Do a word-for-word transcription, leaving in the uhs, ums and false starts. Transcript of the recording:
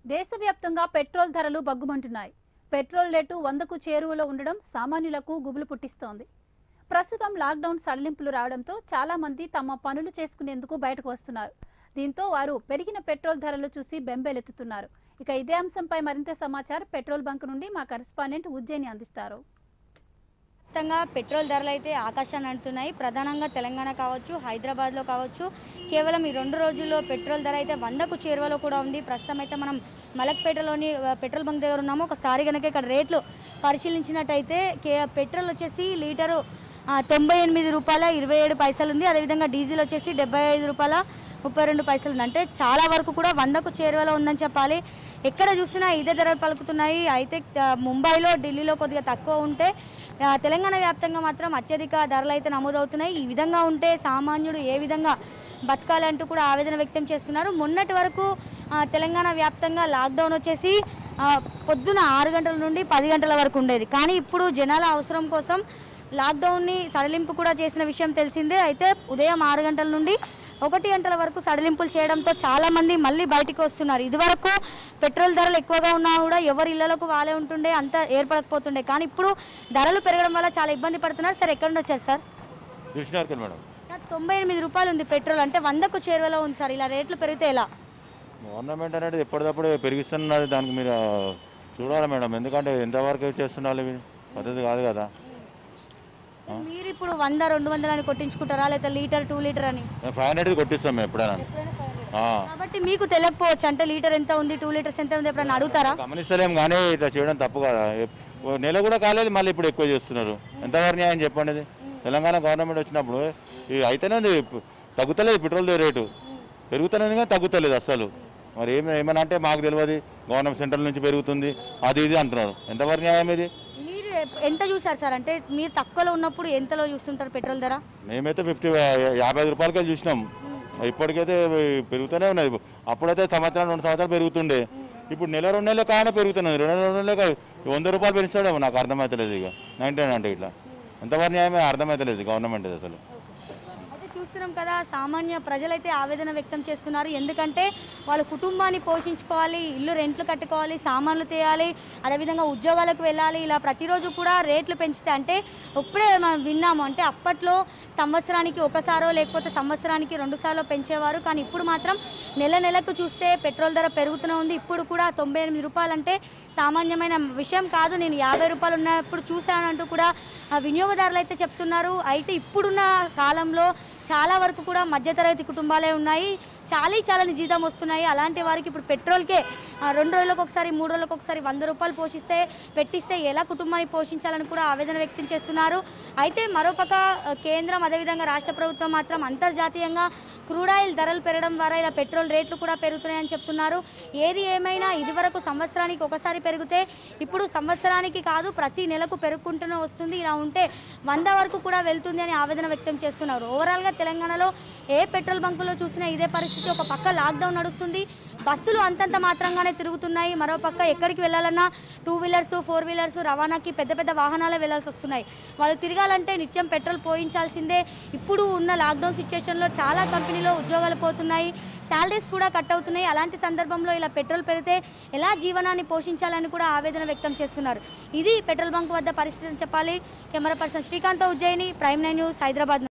దేశవ్యాప్తంగా పెట్రోల్ ధరలు బగ్గుమంటున్నాయి. Petrol rate వందకు చేరువలో ఉండడం సామాన్యులకు గుబులు పుట్టిస్తోంది. ప్రస్తుతం లాక్డౌన్ సడలింపులు రావడంతో చాలా మంది తమ పనులు చేసుకునేందుకు బయటకు వస్తున్నారు. దీంతో వారు పెరిగిన పెట్రోల్ ధరలు చూసి బెంబేలెత్తుతున్నారు. ఇక ఇదే అంశంపై మరింత సమాచారం పెట్రోల్ బంక్ నుండి మా కరెస్పాండెంట్ ఉజ్జయిని అందిస్తారు. పెట్రోల్ ధరలు అయితే ఆకాశాన్ని అంటున్నాయి. ప్రధానంగా తెలంగాణ కావచ్చు, హైదరాబాద్లో కావచ్చు, కేవలం ఈ రెండు రోజుల్లో పెట్రోల్ ధర అయితే వందకు చేరువలో కూడా ఉంది. ప్రస్తుతం అయితే మనం మలక్పేటలోని పెట్రోల్ బంక్ దగ్గర ఉన్నాము. ఒకసారి కనుక ఇక్కడ రేట్లు పరిశీలించినట్టయితే కే పెట్రోల్ వచ్చేసి లీటరు తొంభై ఎనిమిది రూపాయల ఇరవై ఏడు పైసలు ఉంది. అదేవిధంగా డీజిల్ వచ్చేసి డెబ్బై ఐదు రూపాయల ముప్పై రెండు పైసలు ఉంది. అంటే చాలా వరకు కూడా వందకు చేరువలో ఉందని చెప్పాలి. ఎక్కడ చూసినా ఇదే ధరలు పలుకుతున్నాయి. అయితే ముంబైలో, ఢిల్లీలో కొద్దిగా తక్కువ ఉంటే తెలంగాణ వ్యాప్తంగా మాత్రం అత్యధిక ధరలు అయితే నమోదవుతున్నాయి. ఈ విధంగా ఉంటే సామాన్యుడు ఏ విధంగా బతకాలంటూ కూడా ఆవేదన వ్యక్తం చేస్తున్నారు. మొన్నటి వరకు తెలంగాణ వ్యాప్తంగా లాక్డౌన్ వచ్చేసి పొద్దున ఆరు గంటల నుండి పది గంటల వరకు ఉండేది. కానీ ఇప్పుడు జనాల అవసరం కోసం లాక్డౌన్ని సడలింపు కూడా చేసిన విషయం తెలిసిందే. అయితే ఉదయం ఆరు గంటల నుండి ఒకటి గంటల వరకు సడలింపులు చేయడంతో చాలామంది మళ్ళీ బయటికి వస్తున్నారు. ఇదివరకు పెట్రోల్ ధరలు ఎక్కువగా ఉన్నా కూడా ఎవరి ఇళ్లకు వాళ్ళే ఉంటుండే, అంత ఏర్పడకపోతుండే. కానీ ఇప్పుడు ధరలు పెరగడం వల్ల చాలా ఇబ్బంది పడుతున్నారు. సార్ ఎక్కడ నుండి వచ్చారు సార్? మేడం తొంభై ఎనిమిది రూపాయలు ఉంది పెట్రోల్, అంటే వందకు చేరువలో ఉంది సార్. ఇలా రేట్లు పెరిగితే ఎలా? గవర్నమెంట్ అనేది ఎప్పటికప్పుడు పెరిగిస్తున్నది, దానికి మీరు చూడాలి మేడం. ఎందుకంటే ఎంతవరకు చేస్తున్నారు, ఇవి పద్ధతి కాదు కదా. మీరు ఇప్పుడు వంద రెండు వందలు అని కొట్టించుకుంటారా, లేదా లీటర్ టూ లీటర్ అని? ఫైవ్ హండ్రెడ్ కొట్టిస్తాం మేము ఎప్పుడైనా. కాబట్టి మీకు తెలియకపోవచ్చు, అంటే లీటర్ ఎంత ఉంది, టూ లీటర్స్ ఎంత ఉంది ఎప్పుడైనా అడుగుతారా? గమనిస్తలేం, కానీ ఇట్లా చేయడం తప్పు కదా. నెల కూడా కాలేదు, మళ్ళీ ఇప్పుడు ఎక్కువ చేస్తున్నారు. ఎంతవరకు న్యాయం చెప్పండి. తెలంగాణ గవర్నమెంట్ వచ్చినప్పుడు ఇది అయితేనే ఉంది, తగ్గుతలేదు పెట్రోల్ రేటు, పెరుగుతున్నది కానీ తగ్గుతలేదు అస్సలు. మరి ఏమి ఏమైనా అంటే మాకు తెలియదు, గవర్నమెంట్ సెంట్రల్ నుంచి పెరుగుతుంది అది ఇది అంటున్నారు. ఎంతవరకు న్యాయం ఇది? మీరు ఎంత చూసారు సార్? అంటే మీరు తక్కువలో ఉన్నప్పుడు ఎంతలో చూస్తుంటారు పెట్రోల్ ధర? మేమైతే ఫిఫ్టీ యాభై ఐదు రూపాయలకి చూసినాం. ఇప్పటికైతే పెరుగుతూనే ఉన్నది. అప్పుడైతే సంవత్సరం రెండు సంవత్సరాలు పెరుగుతుండే, ఇప్పుడు నెల రెండు నెలలు కాగానే పెరుగుతున్నది. రెండు నెల రెండు నెలలు వంద రూపాయలు పెంచుతాడేమో, నాకు అర్థమవుతలేదు. ఇక నైన్టీన్ అంటే ఇట్లా ఎంతవరకు న్యాయమే అర్థమవుతలేదు గవర్నమెంట్ అసలు. చూస్తున్నాం కదా, సామాన్య ప్రజలైతే ఆవేదన వ్యక్తం చేస్తున్నారు. ఎందుకంటే వాళ్ళ కుటుంబాన్ని పోషించుకోవాలి, ఇల్లు రెంట్లు కట్టుకోవాలి, సామాన్లు తేయాలి, అదేవిధంగా ఉద్యోగాలకు వెళ్ళాలి. ఇలా ప్రతిరోజు కూడా రేట్లు పెంచితే, అంటే ఇప్పుడే మనం విన్నాము, అంటే అప్పట్లో సంవత్సరానికి ఒకసారో లేకపోతే సంవత్సరానికి రెండు సార్లు పెంచేవారు. కానీ ఇప్పుడు మాత్రం నెల నెలకు చూస్తే పెట్రోల్ ధర పెరుగుతూనే ఉంది. ఇప్పుడు కూడా తొంభై ఎనిమిది రూపాయలు అంటే సామాన్యమైన విషయం కాదు. నేను యాభై రూపాయలు ఉన్నప్పుడు చూశానంటూ కూడా వినియోగదారులు అయితే చెప్తున్నారు. అయితే ఇప్పుడున్న కాలంలో చాలా వరకు కూడా మధ్యతరగతి కుటుంబాలే ఉన్నాయి, చాలా చాలని జీతం వస్తున్నాయి. అలాంటి వారికి ఇప్పుడు పెట్రోల్కే రెండు రోజులకు ఒకసారి, మూడు రోజులకు ఒకసారి వంద రూపాయలు పోషిస్తే పెట్టిస్తే ఎలా కుటుంబాన్ని పోషించాలని కూడా ఆవేదన వ్యక్తం చేస్తున్నారు. అయితే మరోపక్క కేంద్రం అదేవిధంగా రాష్ట్ర ప్రభుత్వం మాత్రం అంతర్జాతీయంగా క్రూడ్ ఆయిల్ ధరలు పెరగడం ద్వారా ఇలా పెట్రోల్ రేట్లు కూడా పెరుగుతున్నాయని చెప్తున్నారు. ఏది ఏమైనా ఇదివరకు సంవత్సరానికి ఒకసారి పెరిగితే ఇప్పుడు సంవత్సరానికి కాదు, ప్రతి నెలకు పెరుగుకుంటూనే వస్తుంది. ఇలా ఉంటే వంద వరకు కూడా వెళ్తుంది అని ఆవేదన వ్యక్తం చేస్తున్నారు. ఓవరాల్గా తెలంగాణలో ఏ పెట్రోల్ బంకులో చూసినా ఇదే పరిస్థితి. ఒక పక్క లాక్డౌన్ నడుస్తుంది, బస్సులు అంతంత మాత్రంగానే తిరుగుతున్నాయి. మరో పక్క ఎక్కడికి వెళ్ళాలన్నా టూ వీలర్స్, ఫోర్ వీలర్స్ రవాణాకి పెద్ద పెద్ద వాహనాలే వెళ్ళాల్సి వస్తున్నాయి. వాళ్ళు తిరగాలంటే నిత్యం పెట్రోల్ పోయించాల్సిందే. ఇప్పుడు ఉన్న లాక్డౌన్ సిచ్యువేషన్లో చాలా కంపెనీలో ఉద్యోగాలు పోతున్నాయి, శాలరీస్ కూడా కట్ అవుతున్నాయి. అలాంటి సందర్భంలో ఇలా పెట్రోల్ పెరిగితే ఎలా జీవనాన్ని పోషించాలని కూడా ఆవేదన వ్యక్తం చేస్తున్నారు. ఇది పెట్రోల్ బంక్ వద్ద పరిస్థితి అని చెప్పాలి. Camera person Srikanth, Ujjaini, prime nine news, Hyderabad.